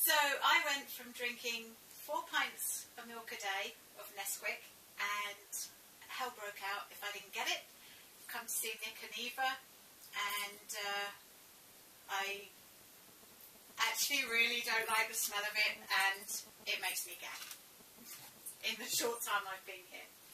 So I went from drinking 4 pints of milk a day of Nesquik, and hell broke out if I didn't get it. Come to see Nick and Eva, and I actually really don't like the smell of it, and it makes me gag in the short time I've been here.